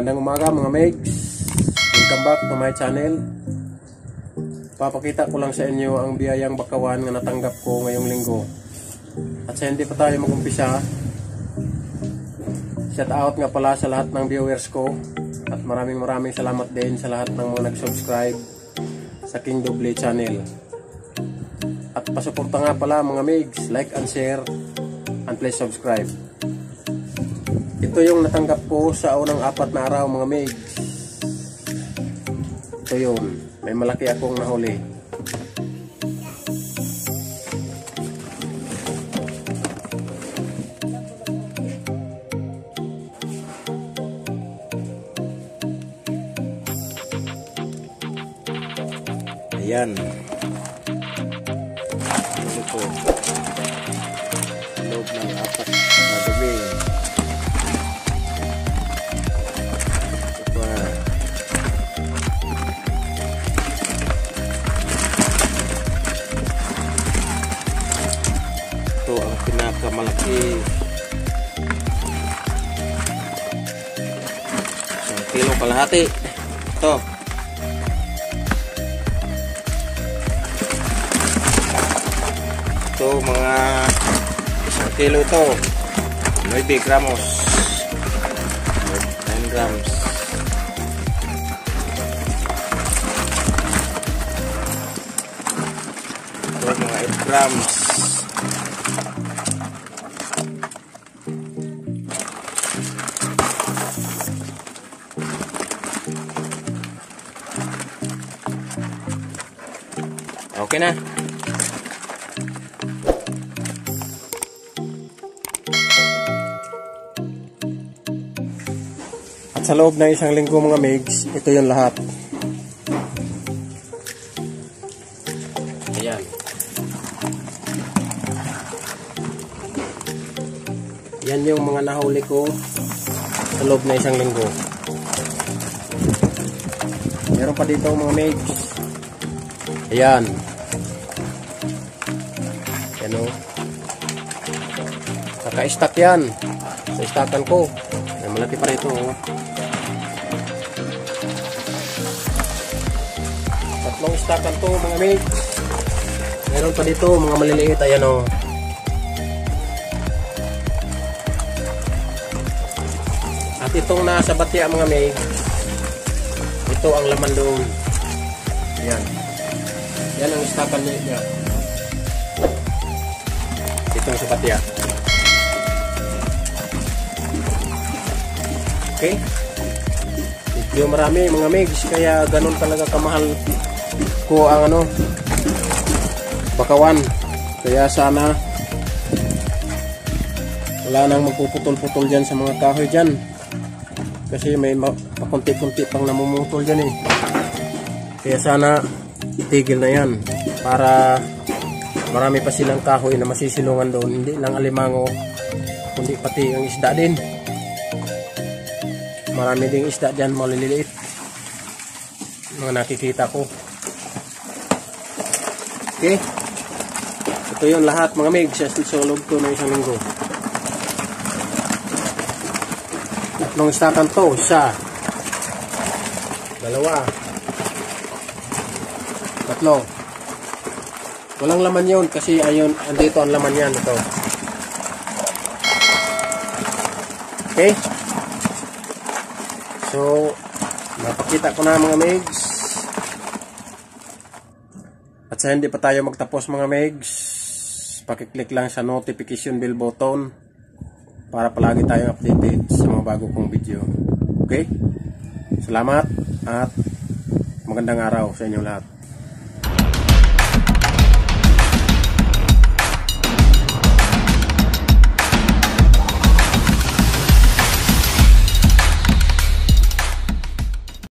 Magandang umaga mga Megs. Welcome back to my channel. Papakita ko lang sa inyo ang biyayang bakawan na natanggap ko ngayong linggo. At sa hindi pa tayo mag-umpisa, shout out nga pala sa lahat ng viewers ko. At maraming salamat din sa lahat ng mga nag-subscribe sa King Doble channel. At pasuporta nga pala mga Megs, like and share and please subscribe. Ito yung natanggap ko sa unang 4 na araw mga Megs. Ito yun, may malaki akong nahuli. Ayan. Ito. Loob ng 4 na gabi. Ito ang pinakamalaki. 1 kilo kalahati. Ito. Ito mga 1 kilo ito. 9 gramos. 9 grams. Ito mga 8 grams. Okay na. At sa loob ng 1 linggo mga Megs, ito yung lahat. Ayan. Yan yung mga nahuli ko sa loob ng 1 linggo. Meron pa dito mga Megs. Ayan. Yan o. Kaka-stack yan. Sa stackan ko. May malaki pa rito o. 3 stackan to mga Megs. Meron pa dito mga maliliit. Ayan o. At itong nasa batya mga Megs, ito ang laman doon. Ayan. Yan ang stackan niya. Itong sa batya. Okay. Medyo marami mga Megs, kaya ganun talaga kamahal ko ang bakawan. Kaya sana wala nang magpuputol-putol dyan sa mga kahoy dyan. Kasi may pakunti-kunti pang namumutol dyan eh. Kaya sana itigil na yan para marami pa silang kahoy na masisilungan doon. Hindi lang alimango, kundi pati ang isda din. Marami ding isda dyan, maliliit, mga nakikita ko. Okay, ito yung lahat mga Megs sa loob ko ng 1 linggo. 3 stackan to, 1, 2, 3. Walang laman yun kasi ayun, andito ang laman yan. Ito. Okay. So, napakita ko na mga Megs. At sa hindi pa tayo magtapos mga Megs, pakiclick lang sa notification bell button para palagi tayong updated sa mga bago kong video. Okay? Salamat at magandang araw sa inyong lahat.